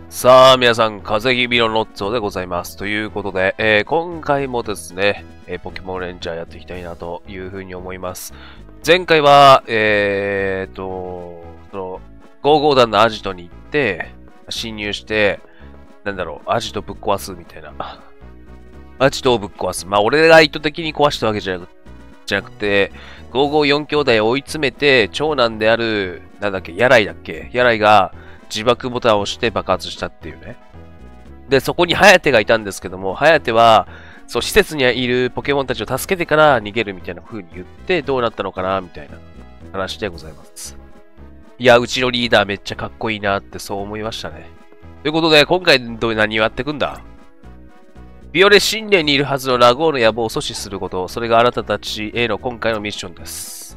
さあ、皆さん、風邪気味のロッツォでございます。ということで、今回もですね、ポケモンレンジャーやっていきたいなというふうに思います。前回は、55弾のアジトに行って、侵入して、アジトぶっ壊すみたいな。アジトをぶっ壊す。まあ、俺が意図的に壊したわけじゃなくて、554兄弟を追い詰めて、長男である、ヤライが、自爆ボタンを押して爆発したっていうね。で、そこにハヤテがいたんですけども、ハヤテは、そう、施設にいるポケモンたちを助けてから逃げるみたいな風に言って、どうなったのかな、みたいな話でございます。いや、うちのリーダーめっちゃかっこいいなってそう思いましたね。ということで、今回何をやってくんだ？ビオレ神殿にいるはずのラゴーの野望を阻止すること、それがあなたたちへの今回のミッションです。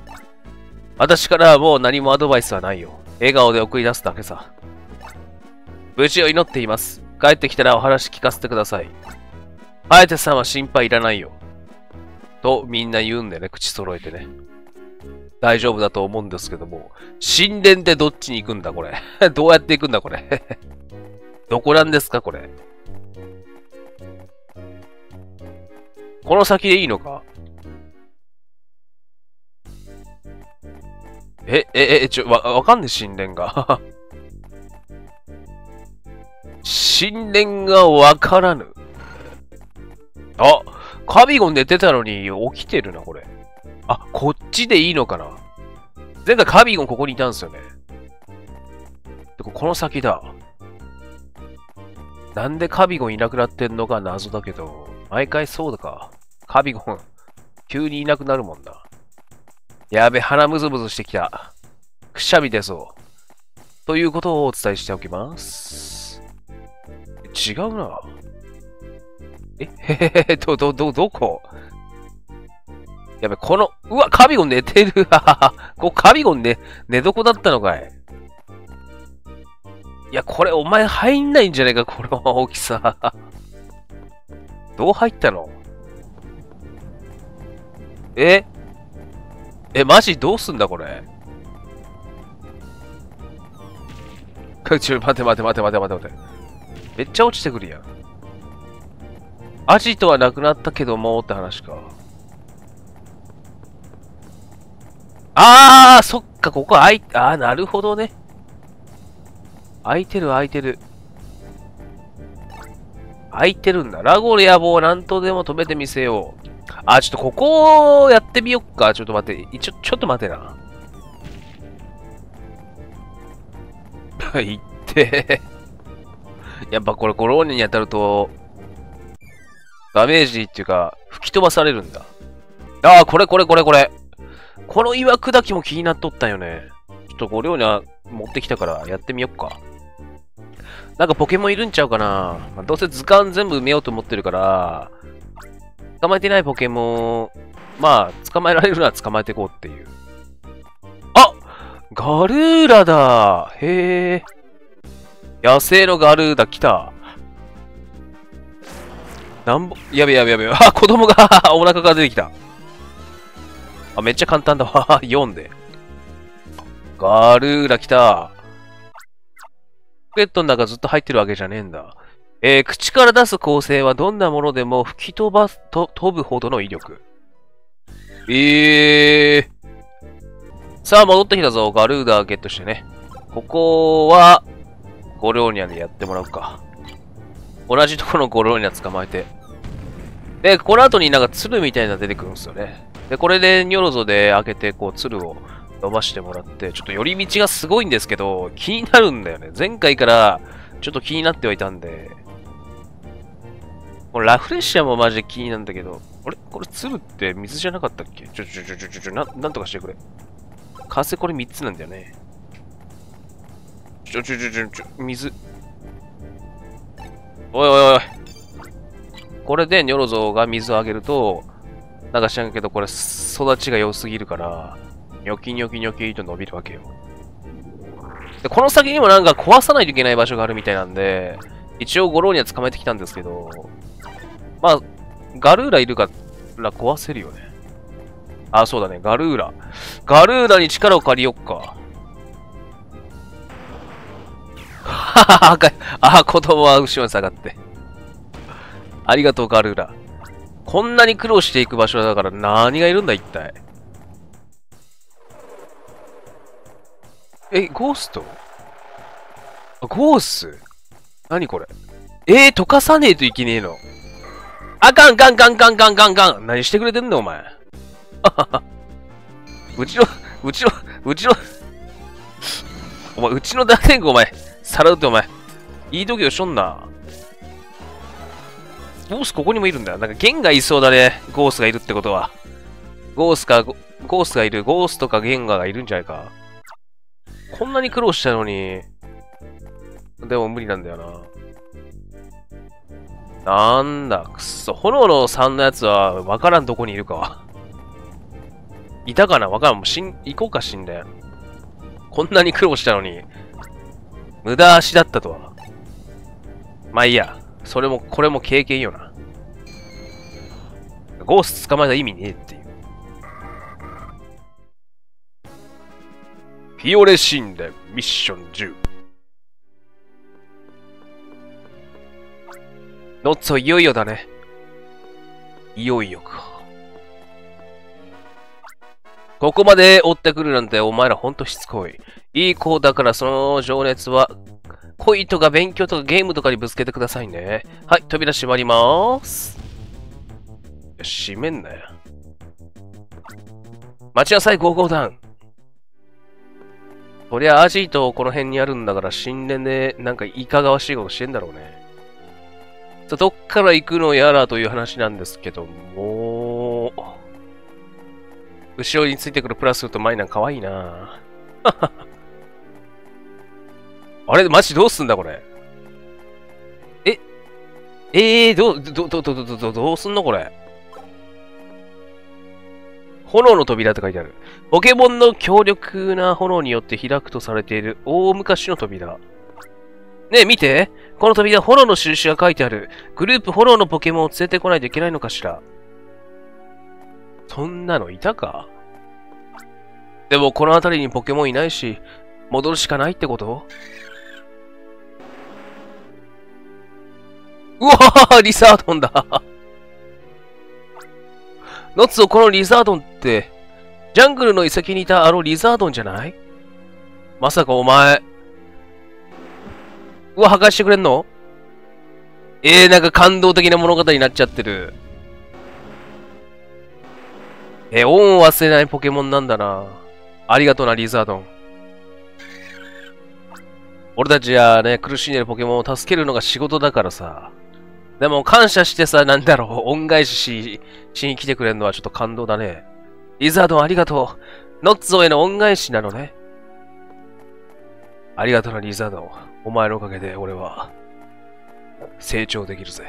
私からはもう何もアドバイスはないよ。笑顔で送り出すだけさ。無事を祈っています。帰ってきたらお話聞かせてください。ハヤテさんは心配いらないよ。とみんな言うんだよね、口揃えてね。大丈夫だと思うんですけども。神殿ってどっちに行くんだ、これ。どうやって行くんだ、これ。どこなんですか、これ。この先でいいのか？わかんねえ、神殿が。神殿がわからぬ。あ、カビゴン寝てたのに起きてるな、これ。あ、こっちでいいのかな？前回カビゴンここにいたんですよね。この先だ。なんでカビゴンいなくなってんのか謎だけど、毎回そうだか。カビゴン、急にいなくなるもんな。やべ、鼻ムズムズしてきた。くしゃみ出そう。ということをお伝えしておきます。違うな。どこ？やべ、うわ、カビゴン寝てる。カビゴン寝床だったのかい。いや、これお前入んないんじゃないか、この大きさ。どう入ったの？マジどうすんだ、これ。待て。めっちゃ落ちてくるやん。アジトはなくなったけどもって話か。そっか、ここなるほどね。空いてる。空いてるんだ。ラゴの野望を何とでも止めてみせよう。ちょっとここやってみよっか。ちょっと待って。ちょっと待てな。行って。やっぱこれゴローニャに当たると、ダメージっていうか、吹き飛ばされるんだ。これ。この岩砕きも気になっとったんよね。ちょっとゴローニャ持ってきたからやってみよっか。なんかポケモンいるんちゃうかな？どうせ図鑑全部埋めようと思ってるから、捕まえてないポケモン、捕まえられるなら捕まえていこうっていう。ガルーラだ！へえ。野生のガルーラ来た。やべ。子供がお腹から出てきた。めっちゃ簡単だわ。4で。ガルーラ来た。ポケットの中ずっと入ってるわけじゃねえんだ。口から出す光線はどんなものでも吹き飛ぶほどの威力。さあ、戻ってきたぞ。ガルーダーゲットしてね。ここは、ゴローニャでやってもらうか。同じところのゴローニャ捕まえて。で、この後になんか鶴みたいなの出てくるんですよね。で、これでニョロゾで開けて、鶴を伸ばしてもらって、ちょっと寄り道がすごいんですけど、気になるんだよね。前回からちょっと気になってはいたんで。これラフレッシャーもマジで気になるんだけど、これ鶴って水じゃなかったっけ？なんとかしてくれ。風これ3つなんだよね。水。おい。これでニョロゾが水をあげると、なんか知らんけど、これ育ちが良すぎるから、ニョキと伸びるわけよ。で、この先にもなんか壊さないといけない場所があるみたいなんで、一応ゴローニャ捕まえてきたんですけど、ガルーラいるから壊せるよね。そうだね、ガルーラに力を借りよっか。 ははは、赤い。あ、子供は後ろに下がって。ありがとう、ガルーラ。こんなに苦労していく場所だから何がいるんだ、一体。ゴースト？ゴース？何これ？溶かさねえといけねえの。あかんかんかんかんかんかんかん。何してくれてんの、お前。うちの、お前、うちの打天狗、お前、さらうってお前、いい度胸しとんな。ゴースここにもいるんだよ。なんか、ゲンがいそうだね。ゴースがいるってことは。ゴースがいる。ゴースとかゲンガがいるんじゃないか。こんなに苦労したのに。でも無理なんだよな。なんだ、くっそ。炎の3のやつは、わからんどこにいるかは。いたかなわからん。もう行こうか、死んで。こんなに苦労したのに、無駄足だったとは。まあいいや。これも経験よな。ゴース捕まえた意味ねえっていう。フィオレ神殿ミッション10。ノッツォいよいよだね。いよいよか。ここまで追ってくるなんてお前らほんとしつこい。いい子だからその情熱は恋とか勉強とかゲームとかにぶつけてくださいね。はい、扉閉まりまーす。閉めんなよ。待ちなさい、ゴーゴーダウン。そりゃアジトこの辺にあるんだから神殿でなんかいかがわしいことしてんだろうね。どっから行くのやらという話なんですけども、後ろについてくるプラスとマイナーかわいいなあれマジどうすんだこれ。どうすんのこれ。炎の扉って書いてある。ポケモンの強力な炎によって開くとされている大昔の扉。ねえ見て。この扉、炎の印が書いてある。グループ炎のポケモンを連れてこないといけないのかしら。そんなのいたか？でもこの辺りにポケモンいないし、戻るしかないってこと？うわぁリザードンだノッツォ、このリザードンって、ジャングルの遺跡にいたあのリザードンじゃない？まさかお前、破壊してくれんの？なんか感動的な物語になっちゃってる。恩を忘れないポケモンなんだな。ありがとうな、リザードン。俺たちはね、苦しんでるポケモンを助けるのが仕事だからさ。でも感謝してさ、なんだろう、恩返しに来てくれるのはちょっと感動だね。リザードンありがとう。ノッツォへの恩返しなのね。ありがとうな、リザードン。お前のおかげで俺は、成長できるぜ。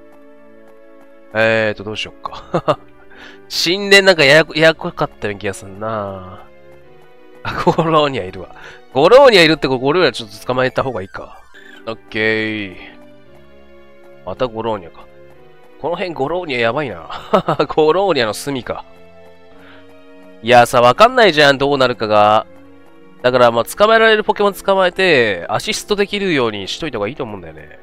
どうしよっか。神殿なんかややこかったような気がすんな。ゴローニャいるわ。ゴローニャいるってゴローニャちょっと捕まえた方がいいか。オッケー。またゴローニャか。この辺ゴローニャやばいな。ゴローニャの隅か。いやさ、わかんないじゃん、どうなるかが。だから、まあ、捕まえられるポケモン捕まえて、アシストできるようにしといた方がいいと思うんだよね。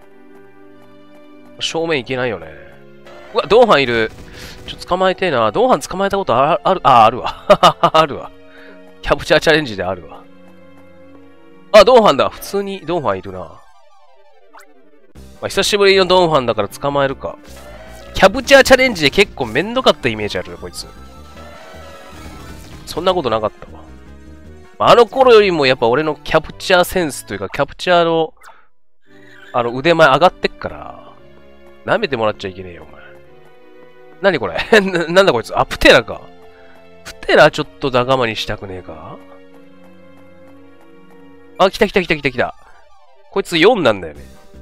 正面いけないよね。うわ、ドンファンいる。捕まえてえな。ドンファン捕まえたことある、あるわ。あるわ。キャプチャーチャレンジであるわ。ドンファンだ。普通にドンファンいるな。まあ、久しぶりのドンファンだから捕まえるか。キャプチャーチャレンジで結構めんどかったイメージあるよ、こいつ。そんなことなかったわ。あの頃よりもやっぱ俺のキャプチャーセンスというか、キャプチャーの、腕前上がってっから、舐めてもらっちゃいけねえよ、お前。何これなんだこいつ。プテラか。プテラちょっと仲間にしたくねえか？来た。こいつ4なんだよね。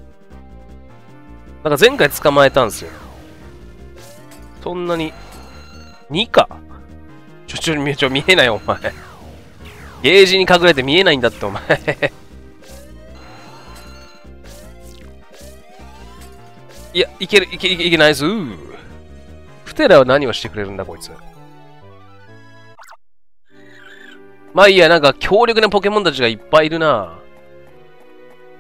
なんか前回捕まえたんすよ。そんなに、2か。見えないよ、お前。ゲージに隠れて見えないんだって、お前。いや、いけないぞ。プテラは何をしてくれるんだ、こいつ。まあいいや、なんか強力なポケモンたちがいっぱいいるな。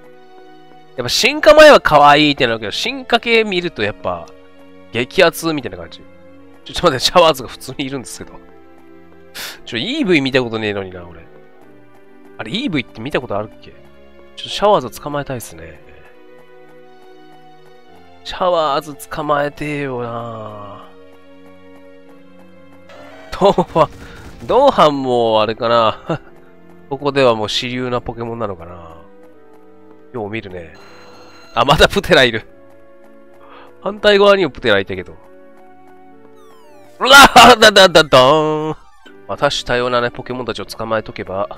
やっぱ進化前は可愛いってなるけど、進化系見るとやっぱ、激アツみたいな感じ。ちょっと待って、シャワーズが普通にいるんですけど。EV 見たことねえのにな、俺。あれ、EV って見たことあるっけ？シャワーズ捕まえたいっすね。シャワーズ捕まえてよな。ドーハンもあれかな。ここではもう主流なポケモンなのかな。よう見るね。あ、まだプテラいる。反対側にもプテラいたけど。うわーだだだだーん。私多様なね、ポケモンたちを捕まえとけば、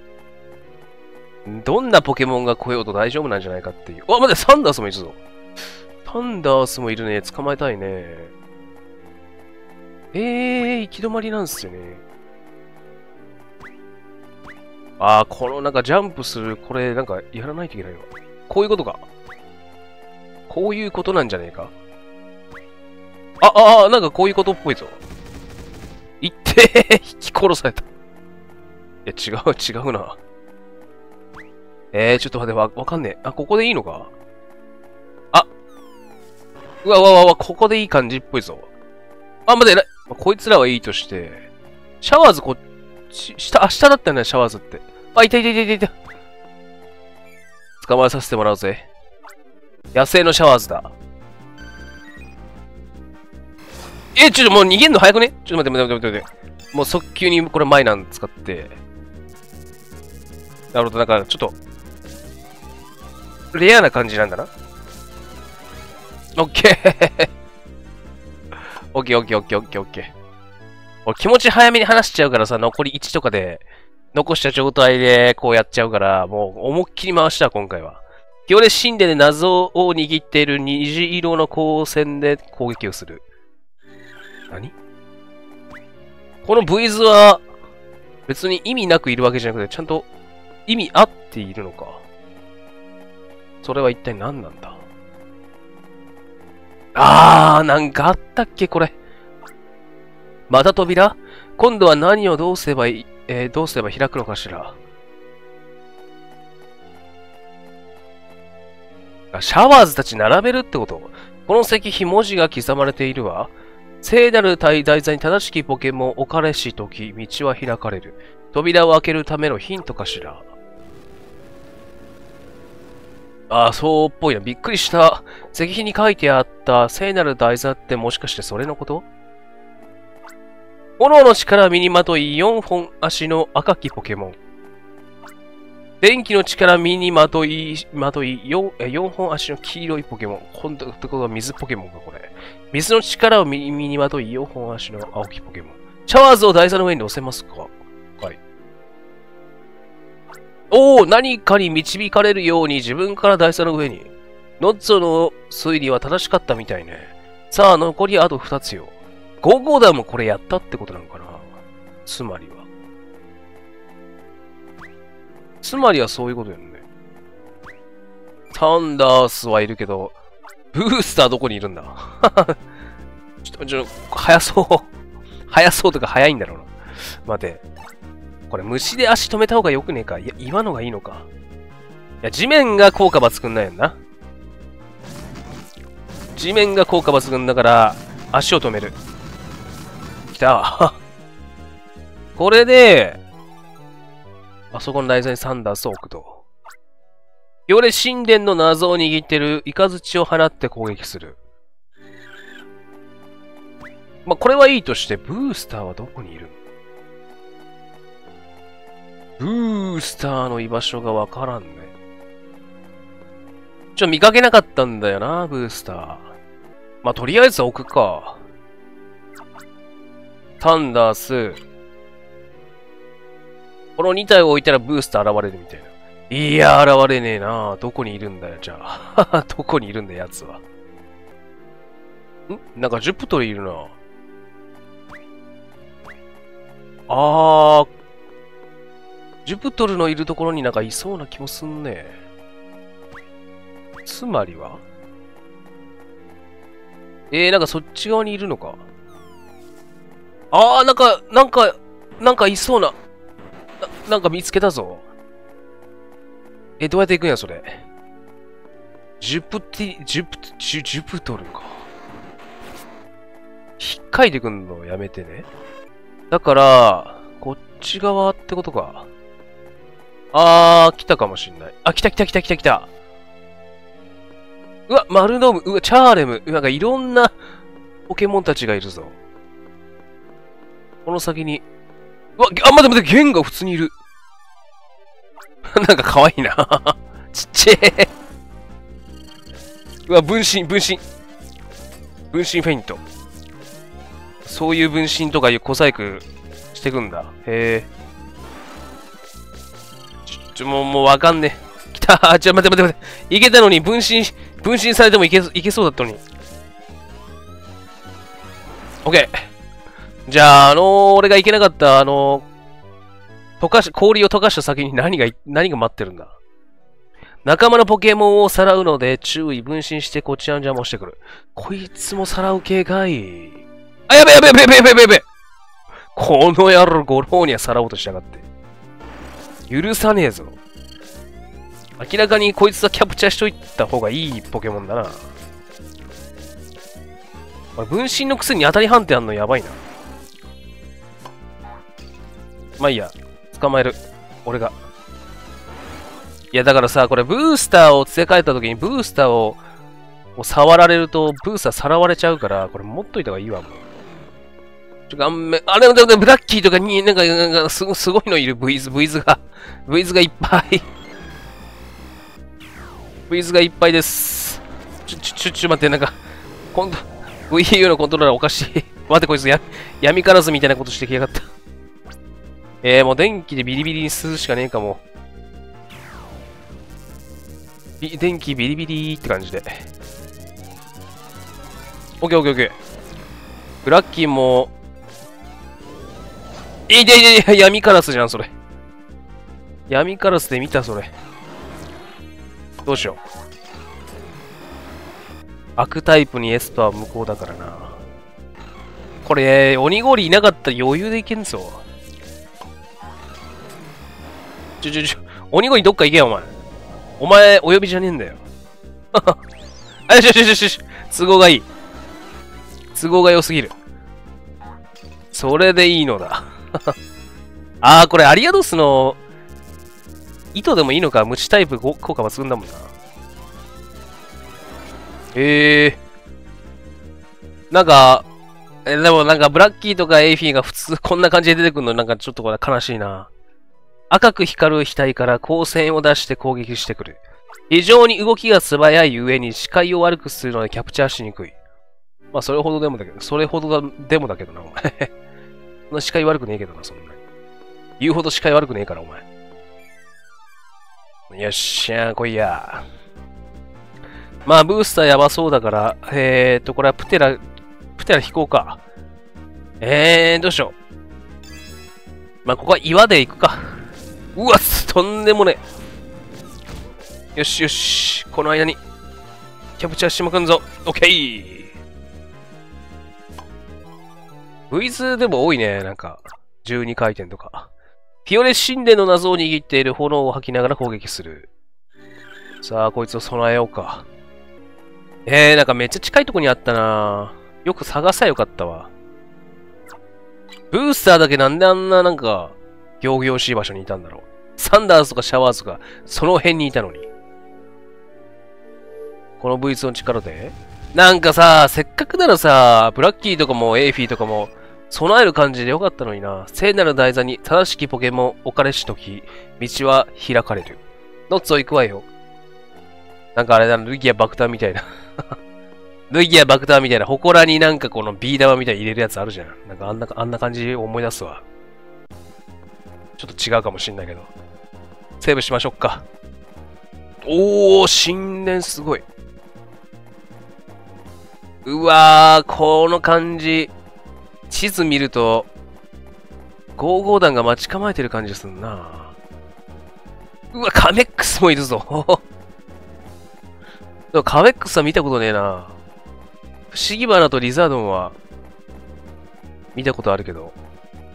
どんなポケモンが来ようと大丈夫なんじゃないかっていう。待って、サンダースもいるぞ。サンダースもいるね。捕まえたいね。行き止まりなんすよね。このなんかジャンプする、これなんかやらないといけないの。こういうことか。こういうことなんじゃねえか。なんかこういうことっぽいぞ。いって引き殺された。いや、違うな。ちょっと待って、わかんねえ。ここでいいのか？うわ、ここでいい感じっぽいぞ。待って、こいつらはいいとして、シャワーズ下だったよね、シャワーズって。いた。捕まえさせてもらうぜ。野生のシャワーズだ。ちょっともう逃げんの早くね？ちょっと待って。もう速球にこれマイナン使って。なるほど、なんかちょっと、レアな感じなんだな。オッケー。オッケー。俺気持ち早めに話しちゃうからさ、残り1とかで、残した状態でこうやっちゃうから、もう思いっきり回した、今回は。行列神殿で謎を握っている虹色の光線で攻撃をする。何？この V 図は、別に意味なくいるわけじゃなくて、ちゃんと意味あっているのか。それは一体何なんだ？なんかあったっけ、これ。また扉？今度は何をどうすれば開くのかしら。シャワーズたち並べるってこと？この石碑文字が刻まれているわ。聖なる題材に正しきポケモン置かれしとき、道は開かれる。扉を開けるためのヒントかしら。そうっぽいな。びっくりした。石碑に書いてあった聖なる題材ってもしかしてそれのこと？炎の力身にまとい4本足の赤きポケモン。電気の力身にまとい4本足の黄色いポケモン。今度ってことは水ポケモンか、これ。水の力を身にまとい4本足の青きポケモン。シャワーズを台座の上に乗せますか？はい。何かに導かれるように自分から台座の上に。ノッツォの推理は正しかったみたいね。さあ、残りあと2つよ。ゴーゴーダもこれやったってことなのかな？つまりはそういうことよね。サンダースはいるけど、ブースターどこにいるんだ？早そうとか早いんだろうな。待て。これ虫で足止めた方がよくねえか？いや、岩のがいいのか。いや、地面が効果抜群なんやんな。地面が効果抜群だから、足を止める。来た。これで、あそこの台座にサンダースを置くと。行列神殿の謎を握ってるイカズチを放って攻撃する。これはいいとして、ブースターはどこにいる？ブースターの居場所がわからんね。見かけなかったんだよな、ブースター。とりあえず置くか。サンダース。この2体を置いたらブースター現れるみたいな。いや、現れねえな。どこにいるんだよ、じゃあ。どこにいるんだ、やつは。なんかジュプトルいるな。ジュプトルのいるところになんかいそうな気もすんね。つまりはなんかそっち側にいるのか。なんかいそうな。なんか見つけたぞ。どうやって行くんや、それ。 ジュプトルか。引っかいてくんのやめてね。だから、こっち側ってことか。来たかもしんない。来た。うわ、マルノーム、うわ、チャーレム。なんかいろんなポケモンたちがいるぞ。この先に。うわ、待って、ゲンが普通にいる。なんか可愛いな。ちっちゃい。うわ、分身フェイント。そういう分身とかいう小細工してくんだ。へえ。もうわかんねえ。来た。待って。いけたのに、分身されてもいけそうだったのに。オッケー。じゃあ、俺がいけなかった、氷を溶かした先に何が待ってるんだ。仲間のポケモンをさらうので注意、分身してこちらの邪魔をしてくる。こいつもさらう系かい。やべ。この野郎、ゴローにはさらおうとしやがって。許さねえぞ。明らかにこいつはキャプチャーしといた方がいいポケモンだな。分身のくせに当たり判定あんのやばいな。まあいいや。捕まえる。俺が。いやだからさ、これブースターを付け替えた時にブースターを触られるとブースターさらわれちゃうから、これ持っといた方がいいわ、もう。ブラッキーとかになんかすごいのいる、ブイズがいっぱい。ブイズがいっぱいです。待って、なんか、今度、VU のコントローラーおかしい。待って、こいつ闇カラスみたいなことしてきやがった。もう電気でビリビリにするしかねえかも。電気ビリビリって感じで。オッケー。ブラッキーも、闇カラスじゃん、それ。闇カラスで見た、それ。どうしよう。悪タイプにエスパー無効だからな。これ、鬼氷いなかったら余裕でいけんぞ。鬼氷どっか行けよ、お前。お前、お呼びじゃねえんだよ。よし。都合がいい。都合が良すぎる。それでいいのだ。これ、アリアドスの糸でもいいのか。無知タイプ効果抜群だもんな。なんか、でもなんか、ブラッキーとかエイフィーが普通こんな感じで出てくるのなんかちょっとこれ悲しいな。赤く光る額から光線を出して攻撃してくる。非常に動きが素早い上に視界を悪くするのでキャプチャーしにくい。まあ、それほどでもだけどな、お前。そんな視界悪くねえけどな、そんなに。言うほど視界悪くねえから、お前。よっしゃー、来いや。まあ、ブースターやばそうだから、これはプテラ引こうか。どうしよう。まあ、ここは岩で行くか。うわ、とんでもねえ。よし。この間に、キャプチャーしまくんぞ。オッケー。ブイズでも多いね、なんか。12回転とか。フィオレ神殿の謎を握っている炎を吐きながら攻撃する。さあ、こいつを備えようか。なんかめっちゃ近いとこにあったな。よく探さよかったわ。ブースターだけなんであんななんか、仰々しい場所にいたんだろう。サンダースとかシャワーズとか、その辺にいたのに。この V2 の力でなんかさ、せっかくならさ、ブラッキーとかもエイフィーとかも、備える感じでよかったのにな。聖なる台座に正しきポケモン置かれしとき、道は開かれる。ノッツを行くわよ。なんかあれだな、ルギア爆弾みたいな。ルギア爆弾みたいな、祠になんかこのビー玉みたいに入れるやつあるじゃん。なんかあんな感じ思い出すわ。ちょっと違うかもしんないけど。セーブしましょうか。神殿すごい。うわー、この感じ。地図見ると、55弾が待ち構えてる感じすんな。うわ、カメックスもいるぞ。カメックスは見たことねえな。不思議花とリザードンは、見たことあるけど。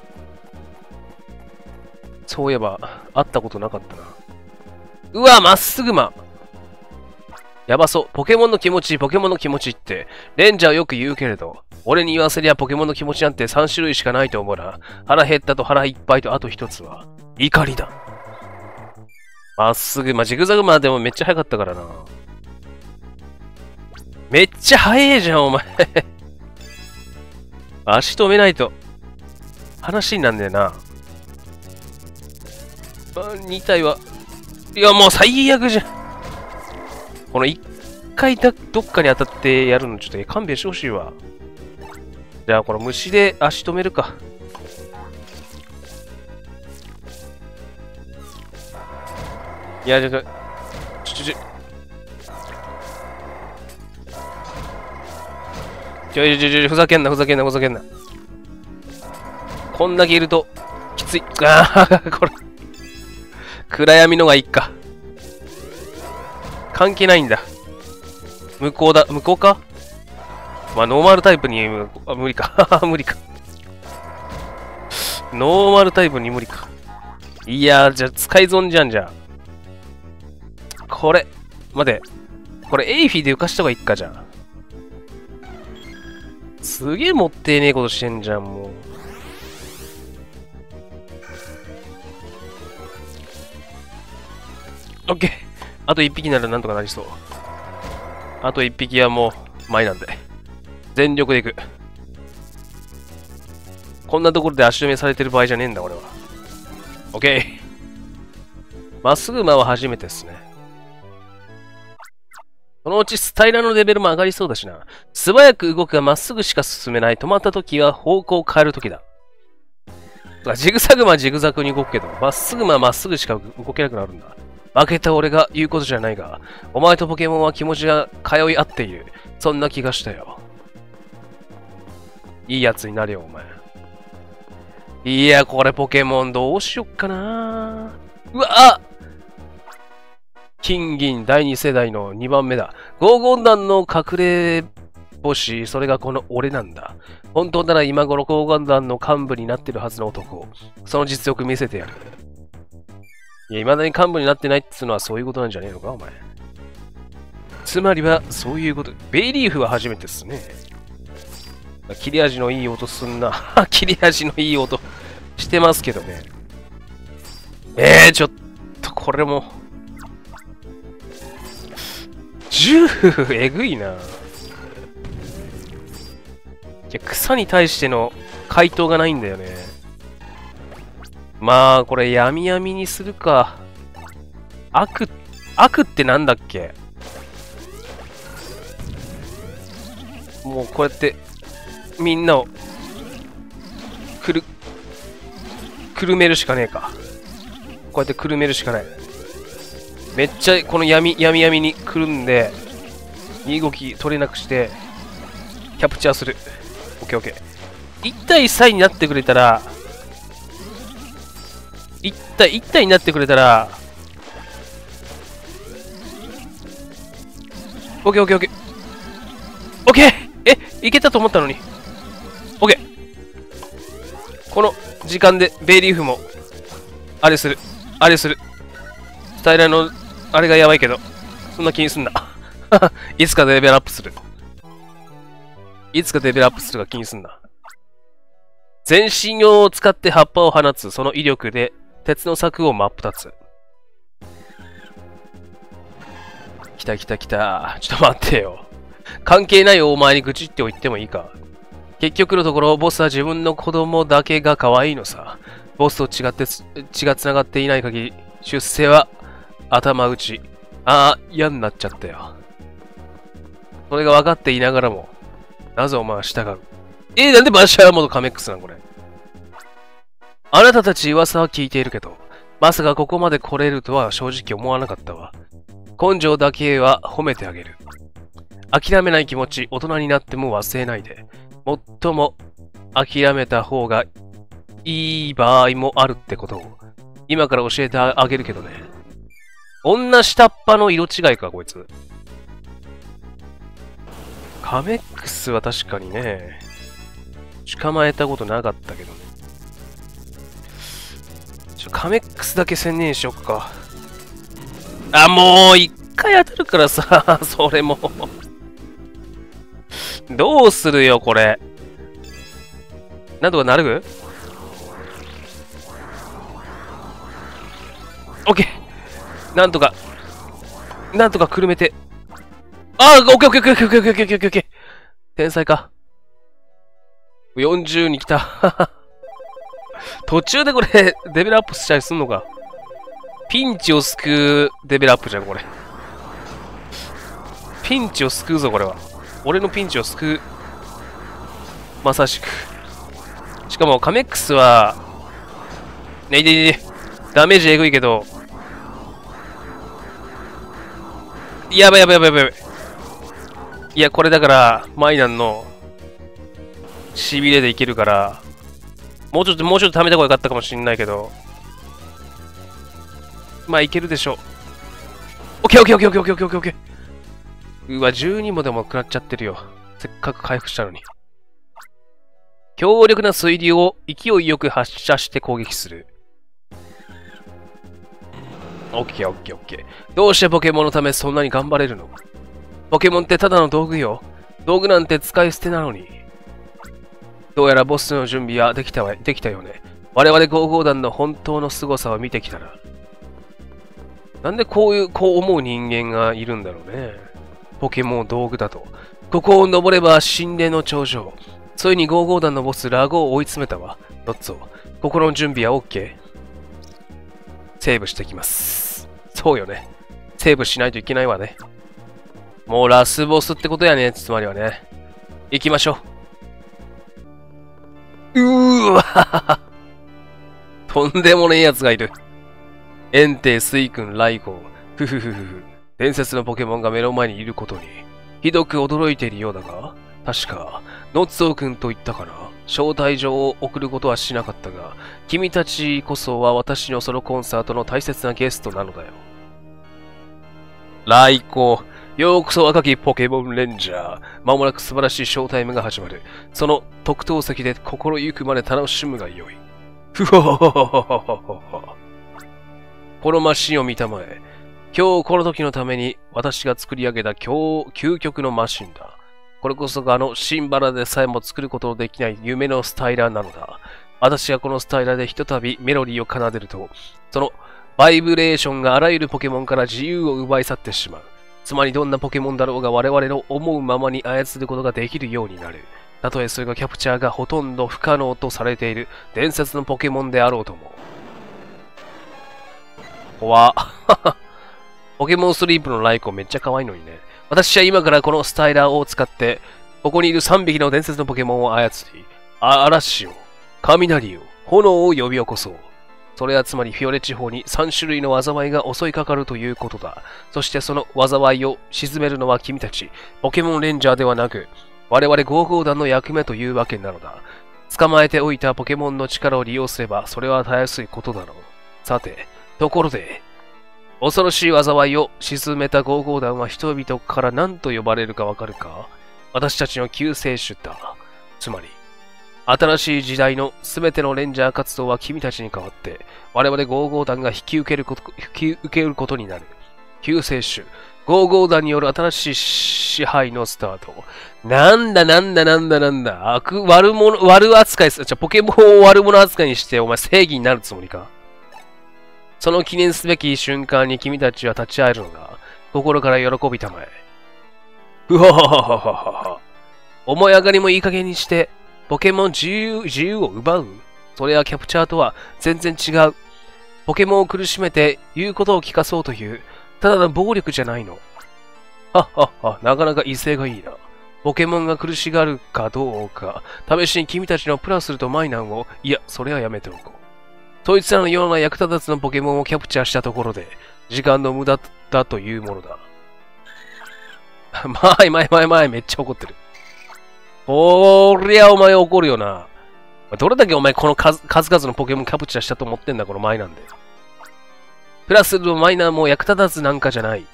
そういえば、会ったことなかったな。うわ、まっすぐま。 やばそう。ポケモンの気持ちいい、ポケモンの気持ちいいって、レンジャーよく言うけれど、俺に言わせりゃポケモンの気持ちなんて3種類しかないと思うな。腹減ったと腹いっぱいとあと一つは、怒りだ。まっすぐ、ジグザグマでもめっちゃ速かったからな。めっちゃ速えじゃん、お前。足止めないと、話になんだよな。2体は、いや、もう最悪じゃん。この1回どっかに当たってやるのちょっと勘弁してほしいわ。じゃあ、この虫で足止めるか。いや、ふざけんな、ふざけんな、ふざけんな。こんだけいると、きつい。ああ、これ。暗闇のがいいか。関係ないんだ。向こうだ。向こうか。ノーマルタイプに、無理か。無理か。ノーマルタイプに無理か。いやー、じゃあ使い損じゃんじゃん。これ、待て。これエイフィで浮かした方がいいかじゃん。すげえもってねえことしてんじゃん、もう。オッケー。あと1匹ならなんとかなりそう。あと1匹はもう、前なんで。全力でいく。こんなところで足止めされてる場合じゃねえんだ、俺は。オッケー。まっすぐ馬は初めてですね。そのうちスタイラのレベルも上がりそうだしな。素早く動くがまっすぐしか進めない。止まった時は方向を変える時だ。ジグザグマはジグザグに動くけど、まっすぐまっすぐしか動けなくなるんだ。負けた俺が言うことじゃないが、お前とポケモンは気持ちが通い合っている。そんな気がしたよ。いいやつになれよ、お前。いや、これポケモンどうしよっかな。うわっ金銀第2世代の2番目だ。黄金団の隠れ星、それがこの俺なんだ。本当なら今頃黄金団の幹部になってるはずの男。その実力見せてやる。いや、未だに幹部になってないってのはそういうことなんじゃねえのか、お前。つまりは、そういうこと。ベイリーフは初めてですね。切れ味のいい音すんな。切れ味のいい音してますけどね。ちょっと、これも。10えぐいな。いや、草に対しての回答がないんだよね。まあ、これ、闇闇にするか。悪ってなんだっけ。もう、こうやって、みんなを、くるめるしかねえか。こうやってくるめるしかない。めっちゃ、この闇にくるんで、身動き取れなくして、キャプチャーする。オッケーオッケー。1対3になってくれたら、1対になってくれたら、オッケーオッケーオッケー。オッケーいけたと思ったのに。オッケーこの時間でベイリーフも、あれする。スタイラーの、あれがやばいけど、そんな気にすんな。いつかレベルアップする。が気にすんな。全身を使って葉っぱを放つ、その威力で、鉄の柵を真っ二つ。来た。ちょっと待ってよ。関係ないお前に愚痴ってお言ってもいいか。結局のところ、ボスは自分の子供だけが可愛いのさ。ボスと違って血が繋がっていない限り、出世は頭打ち。嫌になっちゃったよ。それが分かっていながらも、なぜお前は従う。なんでバシャーモードカメックスなんこれ。あなたたち噂は聞いているけど、まさかここまで来れるとは正直思わなかったわ。根性だけは褒めてあげる。諦めない気持ち、大人になっても忘れないで。もっとも、諦めた方がいい場合もあるってことを、今から教えてあげるけどね。女下っ端の色違いか、こいつ。カメックスは確かにね、捕まえたことなかったけどね。カメックスだけ専念しよっか。もう一回当たるからさ、それも。どうするよ、これ。なんとかなる？オッケー。なんとかくるめて。あー、オッケーオッケーオッケーオッケーオッケーオッケーオッケーオッケー。天才か。40に来た。途中でこれ、レベルアップしたりすんのか。ピンチを救うレベルアップじゃん、これ。ピンチを救うぞ、これは。俺のピンチを救う。まさしく。しかも、カメックスは、ダメージえぐいけど、やばい。いや、これだから、マイナンの、しびれでいけるから、もうちょっと貯めた方がよかったかもしんないけど、まあ、いけるでしょう。オッケー。うわ、12もでも食らっちゃってるよ。せっかく回復したのに。強力な水流を勢いよく発射して攻撃する。オッケー。どうしてポケモンのためそんなに頑張れるの？ポケモンってただの道具よ。道具なんて使い捨てなのに。どうやらボスの準備はできたよね。我々55団の本当の凄さを見てきたら。なんでこう思う人間がいるんだろうね。ポケモンを道具だと。ここを登れば神殿の頂上。ついに55団のボスラゴを追い詰めたわ。ロッツォ。心の準備は OK？ セーブしてきます。そうよね。セーブしないといけないわね。もうラスボスってことやね。つまりはね。行きましょう。うーわとんでもねえ奴がいる。エンテイ、スイ君、ライゴウ。伝説のポケモンが目の前にいることに、ひどく驚いているようだが、確か、ノッツォ君と言ったかな。招待状を送ることはしなかったが、君たちこそは私のソロコンサートの大切なゲストなのだよ。ライコ、ようこそ若きポケモンレンジャー。まもなく素晴らしいショータイムが始まる。その特等席で心ゆくまで楽しむがよい。ふほほほほほほほ。このマシンを見たまえ。今日この時のために私が作り上げた究極のマシンだ。これこそがシンバラでさえも作ることのできない夢のスタイラーなのだ。私がこのスタイラーでひとたびメロディーを奏でると、そのバイブレーションがあらゆるポケモンから自由を奪い去ってしまう。つまりどんなポケモンだろうが我々の思うままに操ることができるようになる。たとえそれがキャプチャーがほとんど不可能とされている伝説のポケモンであろうとも。怖っ。ポケモンスリープのライコめっちゃ可愛いのにね。私は今からこのスタイラーを使って、ここにいる3匹の伝説のポケモンを操り、嵐を、雷を、炎を呼び起こそう。それはつまりフィオレ地方に3種類の災いが襲いかかるということだ。そしてその災いを鎮めるのは君たち、ポケモンレンジャーではなく、我々55団の役目というわけなのだ。捕まえておいたポケモンの力を利用すれば、それはたやすいことだろう。さて、ところで、恐ろしい災いを鎮めた55団は人々から何と呼ばれるかわかるか？私たちの救世主だ。つまり、新しい時代のすべてのレンジャー活動は君たちに代わって、我々55団が引き受けることになる。救世主、55団による新しい支配のスタート。なんだ。悪扱いする。ポケモンを悪者扱いにして、お前正義になるつもりか？その記念すべき瞬間に君たちは立ち会えるのだ。心から喜びたまえ。ふはははははは。思い上がりもいい加減にして、ポケモン自由を奪う？それはキャプチャーとは全然違う。ポケモンを苦しめて言うことを聞かそうという、ただの暴力じゃないの。なかなか威勢がいいな。ポケモンが苦しがるかどうか、試しに君たちのプラスルとマイナンを、いや、それはやめておこう。そいつらのような役立たずのポケモンをキャプチャーしたところで、時間の無駄だというものだ。前、めっちゃ怒ってる。こりゃお前怒るよな。どれだけお前この数々のポケモンキャプチャーしたと思ってんだ、このマイナンで。プラスルもマイナーも役立たずなんかじゃない。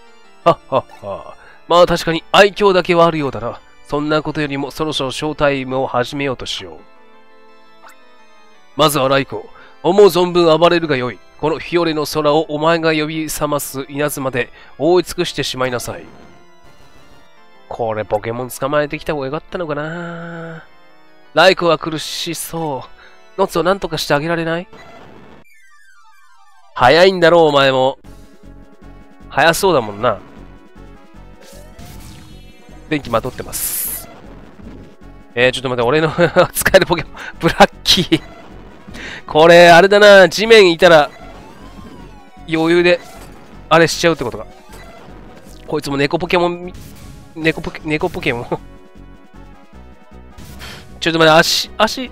まあ確かに愛嬌だけはあるようだな。そんなことよりもそろそろショータイムを始めようとしよう。まずはライコ。 思う存分暴れるがよい。このフィオレの空をお前が呼び覚ます稲妻で覆い尽くしてしまいなさい。これポケモン捕まえてきた方がよかったのかな。ライコは苦しそう。ノッツを何とかしてあげられない？早いんだろう、お前も。早そうだもんな。電気まとってます。ちょっと待って、俺の使えるポケモン、ブラッキー。これ、あれだな、地面いたら、余裕で、あれしちゃうってことか。こいつも猫ポケモン、猫ポケモン。ちょっと待って、足、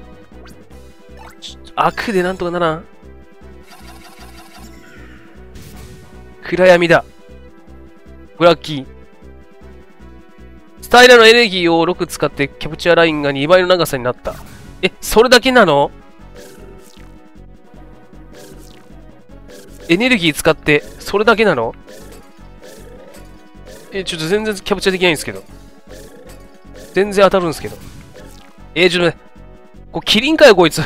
悪でなんとかならん？暗闇だ。ブラッキー。スタイラのエネルギーを6使ってキャプチャーラインが2倍の長さになった。それだけなの？エネルギー使って、それだけなの？ちょっと全然キャプチャーできないんですけど。全然当たるんですけど。ちょっとね、これキリンかよ、こいつ。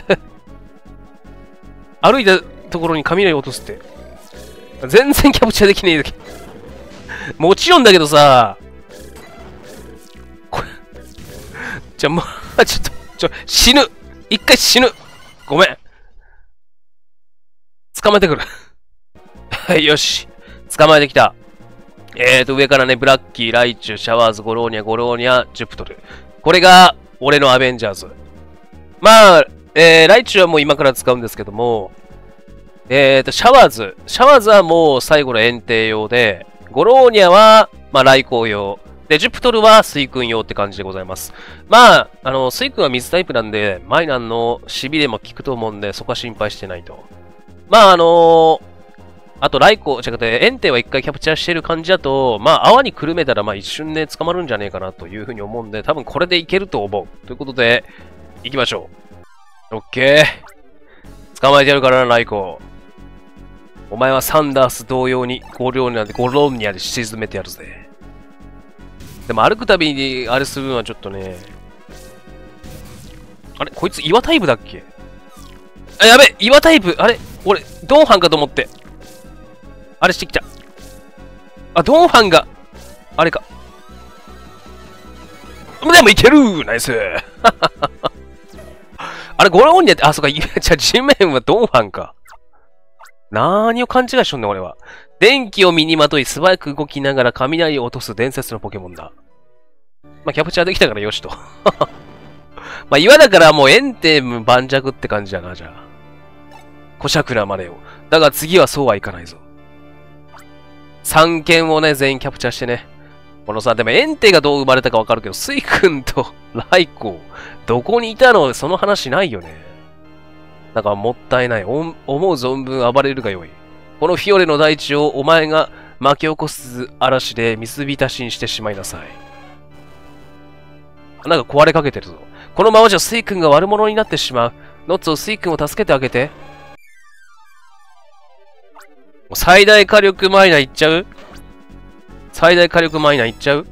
歩いたところに雷落とすって。全然キャプチャーできねえだけ。もちろんだけどさ、これ、じゃあもう、ちょっと、死ぬ。一回死ぬ。ごめん。捕まえてくる。はい、よし。捕まえてきた。上からね、ブラッキー、ライチュウ、シャワーズ、ゴローニャ、ジュプトル。これが、俺のアベンジャーズ。まあ、ライチュウはもう今から使うんですけども、シャワーズはもう最後の園庭用で、ゴローニャは、まあ、来光用。で、ジュプトルは水君用って感じでございます。まあ、水君は水タイプなんで、マイナンの痺れも効くと思うんで、そこは心配してないと。まあ、あと、来光、園庭は一回キャプチャーしてる感じだと、まあ、泡にくるめたら、まあ、一瞬で捕まるんじゃねえかなというふうに思うんで、多分これでいけると思う。ということで、行きましょう。オッケー。捕まえてやるからな、来光。お前はサンダース同様にゴローニャで沈めてやるぜ。でも歩くたびにあれするのはちょっとね。あれこいつ岩タイプだっけ？あ、やべ岩タイプあれ俺、ドンハンかと思って。あれしてきた。あ、ドンハンが、あれか。でもいけるナイスあれゴローニャって、あ、そっか、じゃあ地面はドンハンか。何を勘違いしとんねん、俺は。電気を身にまとい素早く動きながら雷を落とす伝説のポケモンだ。まあ、キャプチャーできたからよしと。まあ、岩だからもうエンテム盤石って感じだな、じゃあ。小桜までを。だが次はそうはいかないぞ。3件をね、全員キャプチャーしてね。このさ、でもエンテがどう生まれたかわかるけど、スイ君とライコ、どこにいたの？その話ないよね。だからもったいない。思う存分暴れるがよい。このフィオレの大地をお前が巻き起こす嵐で水浸しにしてしまいなさい。なんか壊れかけてるぞ。このままじゃスイ君が悪者になってしまう。ノッツをスイ君を助けてあげて。最大火力マイナーいっちゃう？最大火力マイナーいっちゃう？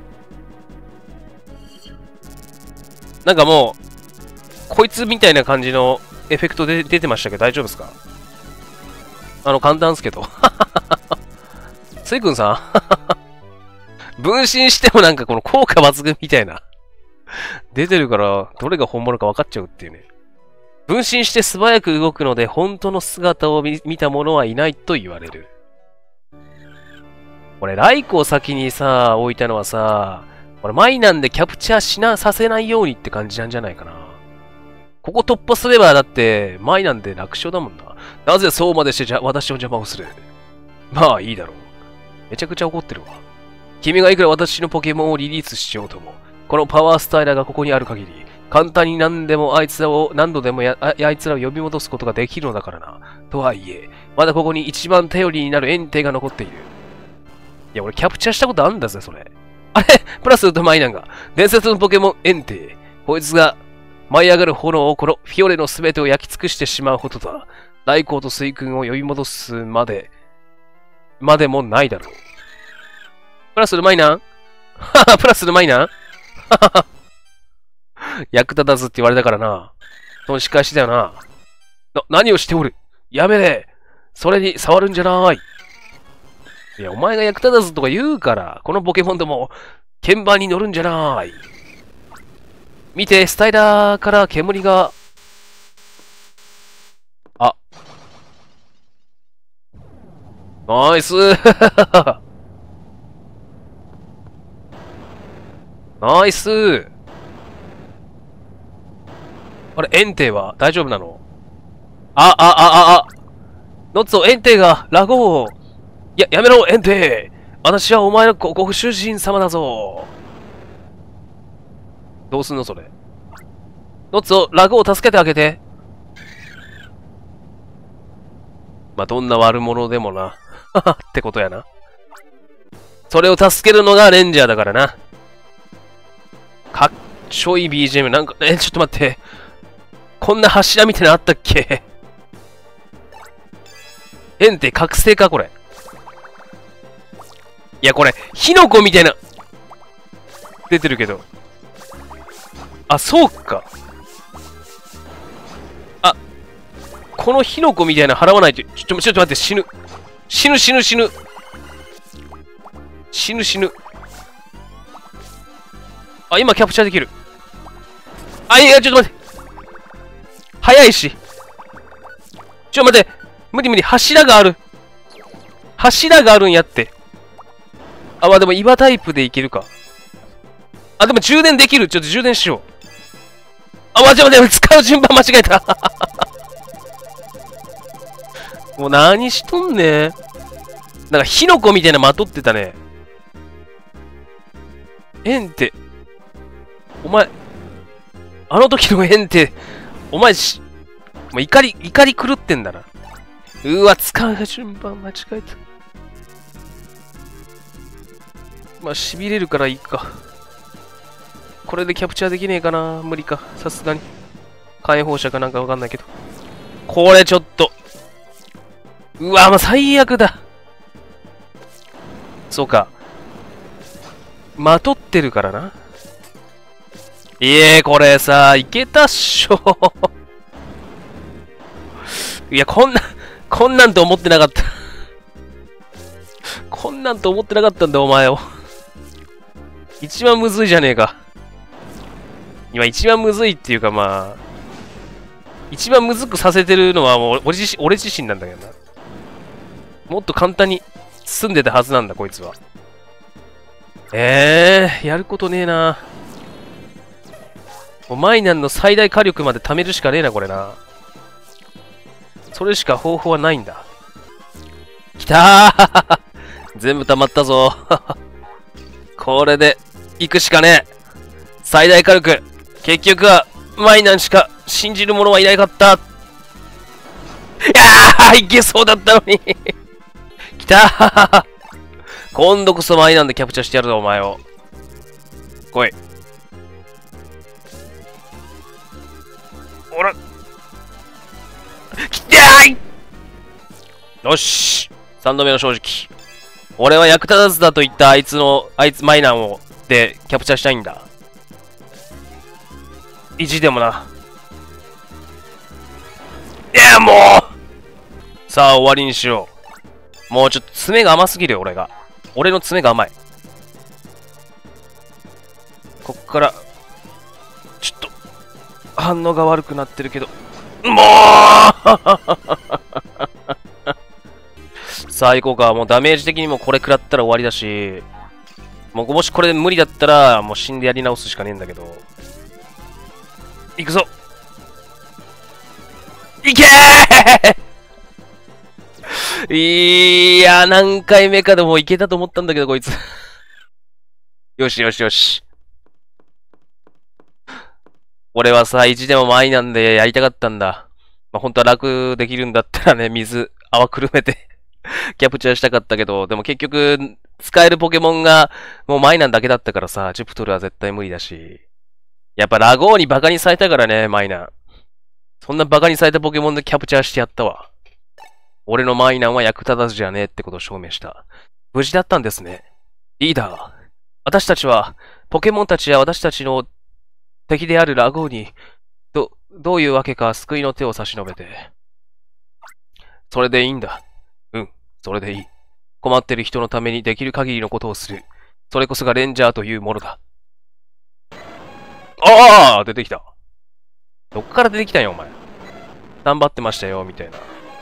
なんかもう、こいつみたいな感じのエフェクトで出てましたけど大丈夫ですか？簡単っすけど。スイ君さん分身してもなんかこの効果抜群みたいな。出てるから、どれが本物か分かっちゃうっていうね。分身して素早く動くので、本当の姿を見た者はいないと言われる。これ、ライコを先にさ、置いたのはさ、これ、マイナンでキャプチャーさせないようにって感じなんじゃないかな。ここ突破すれば、だって、マイナンで楽勝だもんな。なぜそうまでして私の邪魔をする？まあ、いいだろう。めちゃくちゃ怒ってるわ。君がいくら私のポケモンをリリースしようとも、このパワースタイラーがここにある限り、簡単に何度でもあいつらを呼び戻すことができるのだからな。とはいえ、まだここに一番頼りになるエンテが残っている。いや、俺キャプチャーしたことあるんだぜ、それ。あれプラスとマイナンが、伝説のポケモンエンテ。こいつが、舞い上がる炎をこのフィオレの全てを焼き尽くしてしまうほどだ。ライコウと水君を呼び戻すまでもないだろう。プラスのマイナンははプラスのマイナンはは役立たずって言われたからな。その仕返しだよな。 何をしておる？やめれ。それに触るんじゃない。いや、お前が役立たずとか言うから、このポケモンども、鍵盤に乗るんじゃない。見て、スタイラーから煙が、あ。ナイスナイスあれ、エンテイは大丈夫なの？ノッツォ、エンテイが、ラゴー。やめろ、エンテイ。私はお前のご主人様だぞ。どうすんの、それ。ノッツォ、ラゴーを助けてあげて。まあ、どんな悪者でもな。ってことやな。それを助けるのがレンジャーだからな。かっちょいい BGM。なんか、ちょっと待って。こんな柱みたいなのあったっけ？エンテ覚醒かこれ。いや、これ、火の粉みたいな、出てるけど。あ、そうか。あ、この火の粉みたいな払わないと、ちょっと待って、死ぬ。死ぬ。あ、今キャプチャーできる。あ、いや、ちょっと待って。早いし。待って。無理。柱があるんやって。あ、まあでも岩タイプでいけるか。あ、でも充電できる。ちょっと充電しよう。あ、待って。使う順番間違えた。もう何しとんねん。なんか火の粉みたいなまとってたね。エンテ。お前、あの時のエンテ、お前もう怒り狂ってんだな。うわ、使う順番間違えた。まあ、痺れるからいいか。これでキャプチャーできねえかな。無理か。さすがに。火炎放射かなんかわかんないけど。これちょっと。うわ、もう最悪だ。そうか。まとってるからな。これさ、いけたっしょ。いや、こんなんと思ってなかった。こんなんと思ってなかったんだ、お前を。一番むずいじゃねえか。今一番むずいっていうかまあ、一番むずくさせてるのはもう俺自身なんだけどな。もっと簡単に済んでたはずなんだ、こいつは。やることねえな。もうマイナンの最大火力まで貯めるしかねえな、これな。それしか方法はないんだ。きたー全部溜まったぞこれで、行くしかねえ。最大火力。結局は、マイナンしか信じる者はいなかった。いやーいけそうだったのにきたー今度こそマイナンでキャプチャーしてやるぞ、お前を。来い。ほら。きてーいよし !3 度目の正直。俺は役立たずだと言ったあいつマイナンを、で、キャプチャーしたいんだ。意地でもな。いや、もうさあ、終わりにしよう。もうちょっと爪が甘すぎるよ、俺が。俺の爪が甘い。こっから、ちょっと、反応が悪くなってるけど。もうさあ行こうか。もうダメージ的にもこれ食らったら終わりだし、もしこれ無理だったら、もう死んでやり直すしかねえんだけど。行くぞいけーいや、何回目かでもいけたと思ったんだけど、こいつ。よし。俺はさ、意地でもマイなんでやりたかったんだ。まあ、本当は楽できるんだったらね、泡くるめてキャプチャーしたかったけど、でも結局、使えるポケモンがもうマイナンだけだったからさ、ジュプトルは絶対無理だし。やっぱラゴーにバカにされたからね、マイナン。そんなバカにされたポケモンでキャプチャーしてやったわ。俺のマイナンは役立たずじゃねえってことを証明した。無事だったんですね。リーダー。私たちは、ポケモンたちや私たちの敵であるラゴーに、どういうわけか救いの手を差し伸べて。 それでいいんだ。うん、それでいい。困ってる人のためにできる限りのことをする。それこそがレンジャーというものだ。ああ出てきた。どっから出てきたんよ、お前。頑張ってましたよ、みたいな。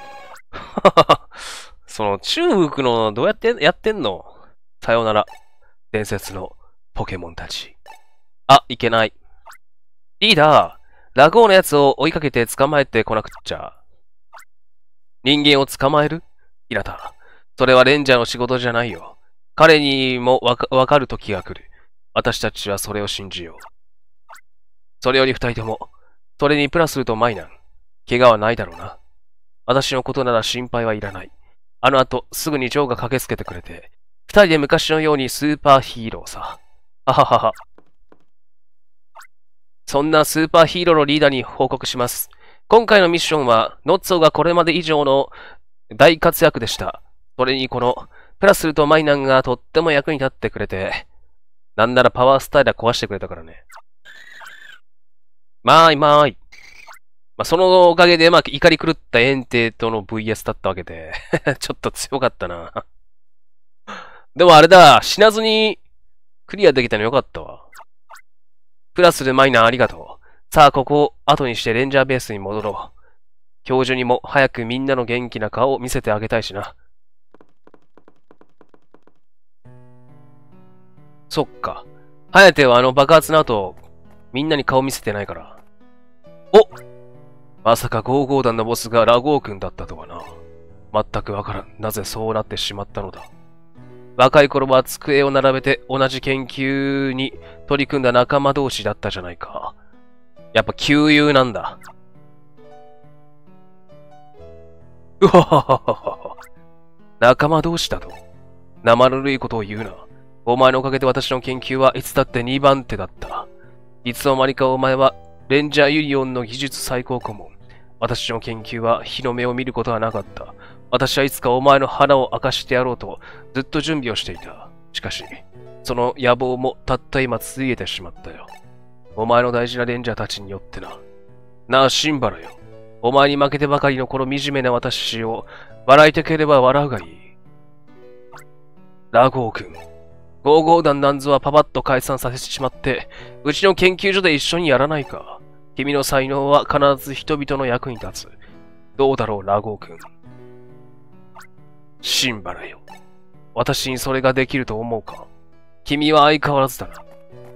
その、中国の、どうやってやってんの？さよなら。伝説のポケモンたち。あ、いけない。リーダー、ラゴーのやつを追いかけて捕まえてこなくっちゃ。人間を捕まえる？平田。それはレンジャーの仕事じゃないよ。彼にもわかる時が来る。私たちはそれを信じよう。それより二人とも、それにプラスするとマイナン。怪我はないだろうな。私のことなら心配はいらない。あの後、すぐにジョーが駆けつけてくれて、二人で昔のようにスーパーヒーローさ。はははは。そんなスーパーヒーローのリーダーに報告します。今回のミッションは、ノッツォがこれまで以上の大活躍でした。それにこの、プラスするとマイナンがとっても役に立ってくれて、なんならパワースタイルは壊してくれたからね。まあい。そのおかげで、怒り狂ったエンテとの VS だったわけで、ちょっと強かったな。でもあれだ、死なずにクリアできたのよかったわ。プラスでマイナーありがとう。さあ、ここを後にしてレンジャーベースに戻ろう。教授にも早くみんなの元気な顔を見せてあげたいしな。そっか。ハヤテはあの爆発の後、みんなに顔見せてないから。お！まさか55団のボスがラゴー君だったとはな。全くわからん。なぜそうなってしまったのだ。若い頃は机を並べて同じ研究に取り組んだ仲間同士だったじゃないか。やっぱ旧友なんだ。うわはははは。仲間同士だと。生ぬるいことを言うな。お前のおかげで私の研究はいつだって2番手だった。いつの間にかお前はレンジャーユニオンの技術最高顧問。私の研究は日の目を見ることはなかった。私はいつかお前の花を明かしてやろうとずっと準備をしていた。しかし、その野望もたった今ついえてしまったよ。お前の大事なレンジャーたちによってな。なあ、シンバラよ。お前に負けてばかりのこの惨めな私を笑いたければ笑うがいい。ラゴー君。55団なんぞはパパッと解散させてしまって、うちの研究所で一緒にやらないか。君の才能は必ず人々の役に立つ。どうだろう、ラゴー君。シンバラよ。私にそれができると思うか？君は相変わらずだな。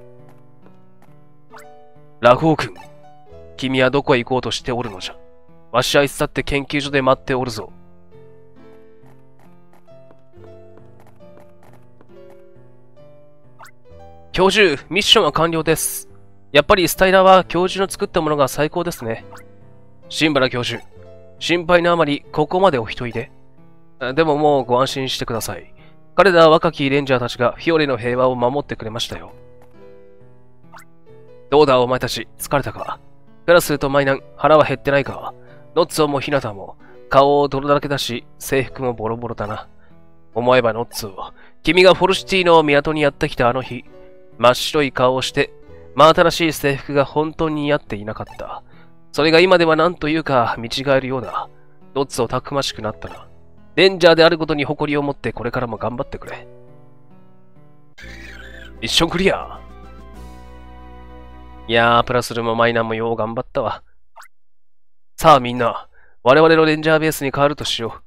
ラゴー君。君はどこへ行こうとしておるのじゃ。わしはいつだって研究所で待っておるぞ。教授、ミッションは完了です。やっぱりスタイラーは教授の作ったものが最高ですね。シンバラ教授、心配のあまりここまでお一人で。でももうご安心してください。彼ら若きレンジャーたちがフィオレの平和を守ってくれましたよ。どうだお前たち、疲れたか？プラスとマイナン、腹は減ってないか？ノッツォもヒナタも、顔を泥だらけだし、制服もボロボロだな。思えばノッツォ、君がフォルシティの港にやってきたあの日、真っ白い顔をして、真新しい制服が本当に似合っていなかった。それが今では何というか見違えるようだ。ノッツォたくましくなったな。レンジャーであることに誇りを持ってこれからも頑張ってくれ。ミッションクリア。いやー、プラスルもマイナーもよう頑張ったわ。さあみんな、我々のレンジャーベースに変わるとしよ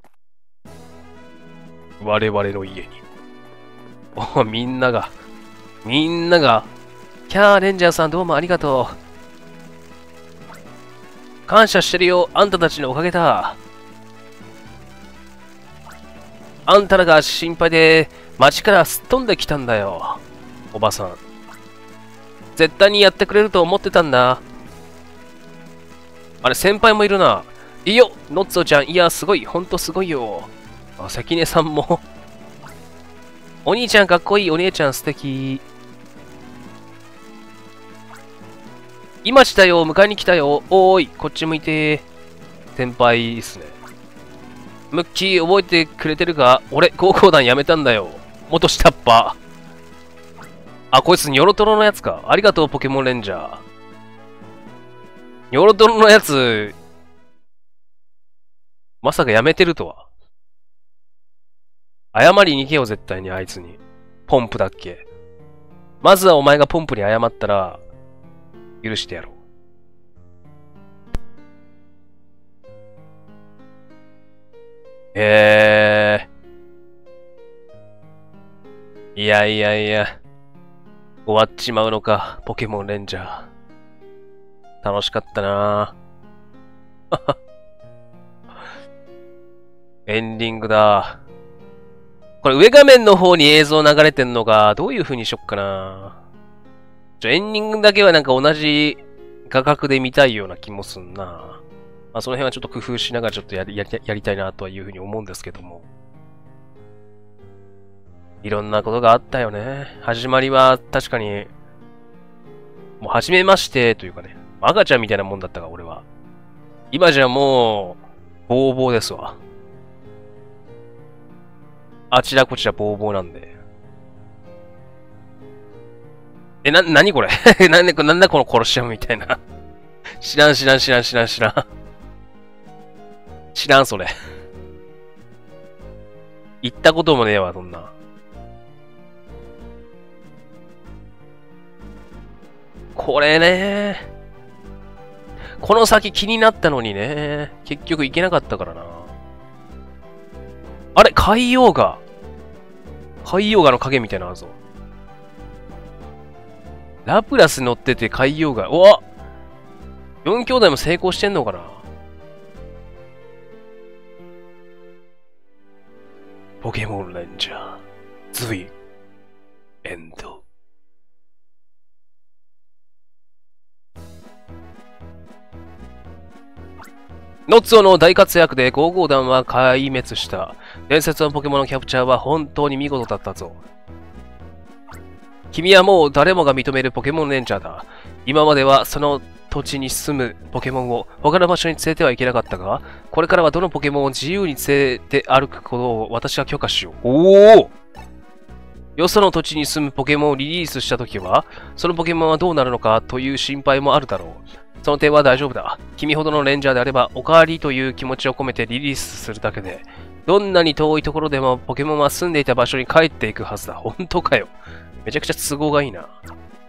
う。我々の家に。みんなが、キャーレンジャーさんどうもありがとう。感謝してるよ、あんたたちのおかげだ。あんたらが心配で街からすっ飛んできたんだよ。おばさん。絶対にやってくれると思ってたんだ。あれ、先輩もいるな。いいよ、ノッツォちゃん。いや、すごい。ほんとすごいよ。あ、関根さんも。お兄ちゃんかっこいい。お姉ちゃん素敵。今来たよ。迎えに来たよ。おーい、こっち向いて。先輩ですね。ムッキー覚えてくれてるか？俺、高校団辞めたんだよ。元下っ端。あ、こいつニョロトロのやつか。ありがとう、ポケモンレンジャー。ニョロトロのやつ、 まさかやめてるとは。謝りに行けよ、絶対にあいつに。ポンプだっけ。まずはお前がポンプに謝ったら、許してやろう。いやいやいや。終わっちまうのか、ポケモンレンジャー。楽しかったなぁ。エンディングだ。これ上画面の方に映像流れてんのか、どういう風にしよっかな。エンディングだけはなんか同じ画角で見たいような気もすんな。まあその辺はちょっと工夫しながらちょっとやりたいなという風に思うんですけども。いろんなことがあったよね。始まりは確かに、もう初めましてというかね、赤ちゃんみたいなもんだったが俺は。今じゃもう、ボーボーですわ。あちらこちらボーボーなんで。なにこれなんだこのコロシアムみたいな。知らん。知らん、それ。行ったこともねえわ、そんな。これね。この先気になったのにね。結局行けなかったからな。あれ、海洋画の影みたいなのあるぞ。ラプラス乗ってて海洋画。おわ !4 兄弟も成功してんのかな。ポケモンレンジャー。ズイ。エンド。ノッツオの大活躍で5号団は壊滅した。伝説のポケモンのキャプチャーは本当に見事だったぞ。君はもう誰もが認めるポケモンレンジャーだ。今まではその土地に住むポケモンを他の場所に連れてはいけなかったが、これからはどのポケモンを自由に連れて歩くことを私は許可しよう。おお！よその土地に住むポケモンをリリースしたときは、そのポケモンはどうなるのかという心配もあるだろう。その点は大丈夫だ。君ほどのレンジャーであれば、おかわりという気持ちを込めてリリースするだけで、どんなに遠いところでもポケモンは住んでいた場所に帰っていくはずだ。本当かよ。めちゃくちゃ都合がいいな。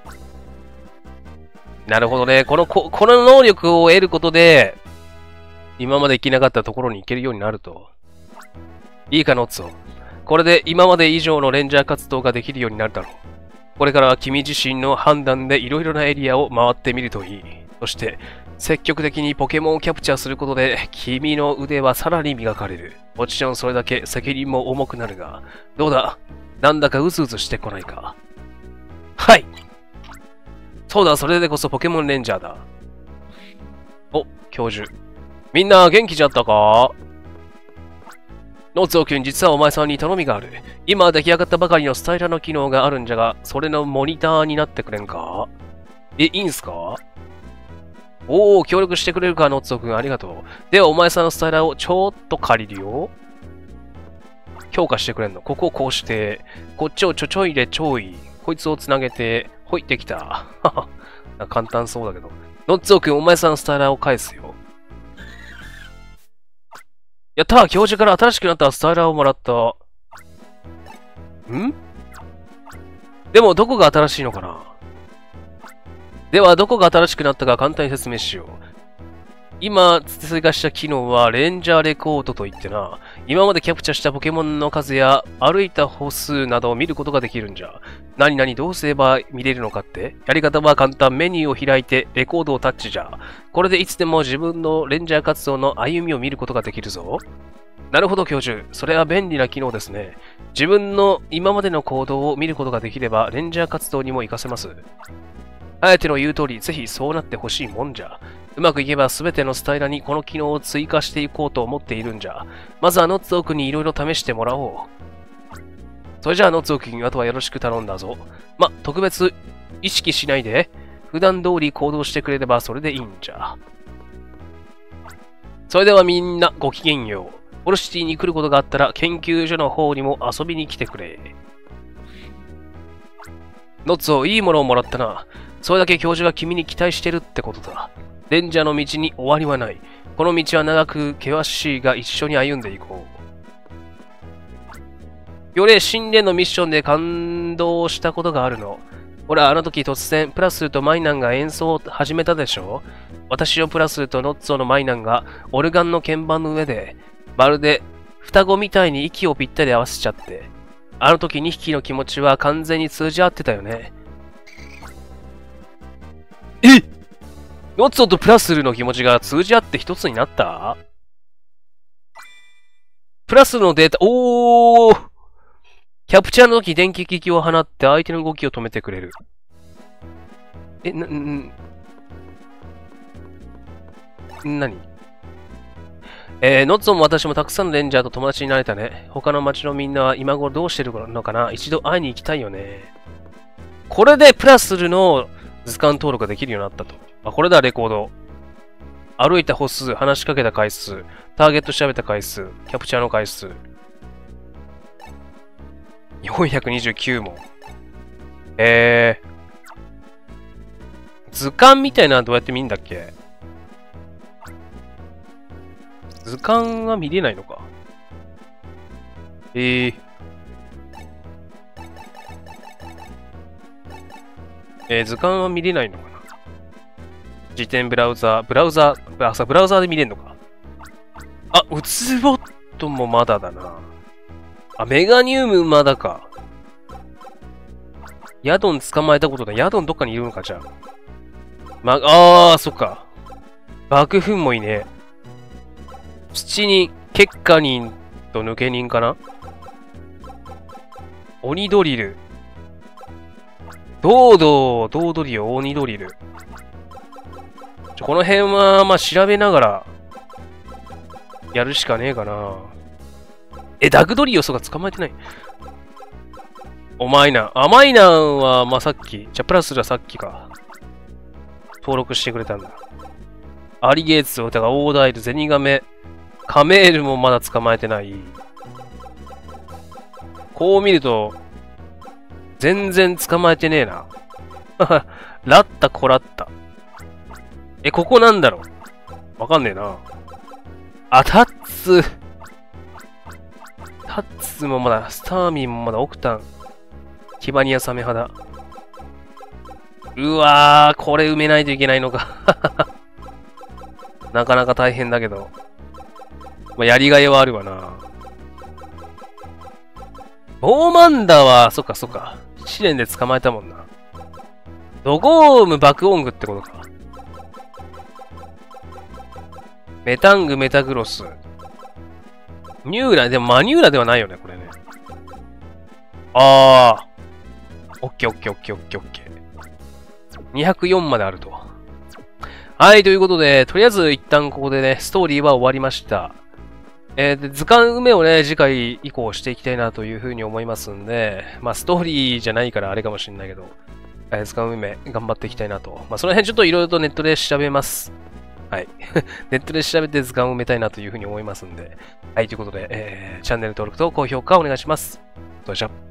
なるほどね。この能力を得ることで、今まで行けなかったところに行けるようになると。いいか、ノッツォ。これで今まで以上のレンジャー活動ができるようになるだろう。これからは君自身の判断でいろいろなエリアを回ってみるといい。そして、積極的にポケモンをキャプチャーすることで、君の腕はさらに磨かれる。もちろんそれだけ責任も重くなるが、どうだ？なんだかうずうずしてこないか？はい！そうだ、それでこそポケモンレンジャーだ。お、教授。みんな元気じゃったか？ノッツオ君、実はお前さんに頼みがある。今出来上がったばかりのスタイラの機能があるんじゃが、それのモニターになってくれんか？いいんすか？おー、協力してくれるか、ノッツオ君、ありがとう。では、お前さんのスタイラーをちょっと借りるよ。強化してくれんの。ここをこうして、こっちをちょいでちょい。こいつをつなげて、ほい、できた。はは。簡単そうだけど。ノッツオ君、お前さんのスタイラーを返すよ。やったー、教授から新しくなったスタイラーをもらった。ん？でも、どこが新しいのかな？では、どこが新しくなったか簡単に説明しよう。今、追加した機能は、レンジャーレコードといってな、今までキャプチャーしたポケモンの数や、歩いた歩数などを見ることができるんじゃ。どうすれば見れるのかって？やり方は簡単。メニューを開いて、レコードをタッチじゃ。これでいつでも自分のレンジャー活動の歩みを見ることができるぞ。なるほど、教授。それは便利な機能ですね。自分の今までの行動を見ることができれば、レンジャー活動にも活かせます。あえての言う通り、ぜひそうなってほしいもんじゃ。うまくいけば全てのスタイラにこの機能を追加していこうと思っているんじゃ。まずはノッツオ君に色々試してもらおう。それじゃあノッツオ君、あとはよろしく頼んだぞ。特別意識しないで、普段通り行動してくれればそれでいいんじゃ。それではみんなごきげんよう。オルシティに来ることがあったら研究所の方にも遊びに来てくれ。ノッツオ、いいものをもらったな。それだけ教授が君に期待してるってことだ。レンジャーの道に終わりはない。 この道は長く険しいが一緒に歩んでいこう。よれ、神殿のミッションで感動したことがあるの。ほら、あの時突然、プラスルとマイナンが演奏を始めたでしょ。私のプラスルとノッツォのマイナンがオルガンの鍵盤の上で、まるで双子みたいに息をぴったり合わせちゃって。あの時2匹の気持ちは完全に通じ合ってたよね。え！ノッツォとプラスルの気持ちが通じ合って一つになった？プラスルのデータ、おー！キャプチャーの時電気機器を放って相手の動きを止めてくれる。何？ノッツォも私もたくさんのレンジャーと友達になれたね。他の町のみんなは今頃どうしてるのかな？一度会いに行きたいよね。これでプラスルの図鑑登録ができるようになったと。あ、これだ、レコード。歩いた歩数、話しかけた回数、ターゲット調べた回数、キャプチャーの回数。429問。図鑑みたいなのはどうやって見んだっけ？図鑑は見れないのか。図鑑は見れないのかな。辞典ブラウザーで見れんのか。あ、ウツボットもまだだな。あ、メガニウムまだか。ヤドン捕まえたことだ。ヤドンどっかにいるのか、じゃあ。そっか。爆風もいねえ。土人、結果人と抜け人かな。鬼ドリル。ドリル、鬼ドリル。この辺は、まあ、調べながら、やるしかねえかな。ダグドリオそうか捕まえてない。マイナンは、まあ、さっき。じゃ、プラスがさっきか。登録してくれたんだ。アリゲーツ、オーダイル、ゼニガメ、カメールもまだ捕まえてない。こう見ると、全然捕まえてねえな。ラッタ、コラッタ。ここなんだろう？わかんねえな。あ、タッツもまだ、スターミンもまだ、オクタン、キバニアサメ肌。うわー、これ埋めないといけないのか。なかなか大変だけど。まあ、やりがいはあるわな。ボーマンダは、そっか。試練で捕まえたもんな。ドゴーム爆音具ってことか。メタング、メタグロス。ニューラ、でもマニューラではないよね、これね。オッケー。204まであると。はい、ということで、とりあえず一旦ここでね、ストーリーは終わりました。で図鑑埋めをね、次回以降していきたいなというふうに思いますんで、まあ、ストーリーじゃないからあれかもしれないけど、図鑑埋め頑張っていきたいなと。まあ、その辺ちょっといろいろとネットで調べます。はい。ネットで調べて図鑑を埋めたいなというふうに思いますんで。はい、ということで、チャンネル登録と高評価お願いします。それじゃ。